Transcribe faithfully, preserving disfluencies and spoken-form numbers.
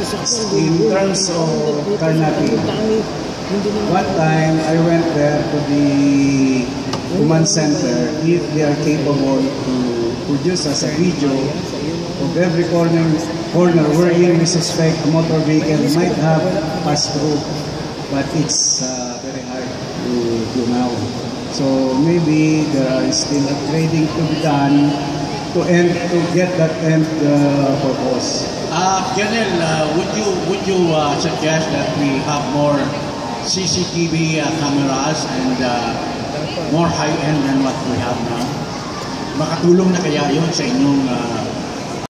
in terms of carnatic, one time I went there to the command center if they are capable to produce as a video of every corner, corner wherein we suspect a motor vehicle might have passed through, but it's uh, very hard to do now. So maybe there are still a trading to be done to end to get that end uh, purpose. Uh, Colonel, uh, would you would you uh, suggest that we have more C C T V uh, cameras and uh, more high-end than what we have now? Makatulong na kaya yun sa inyong uh,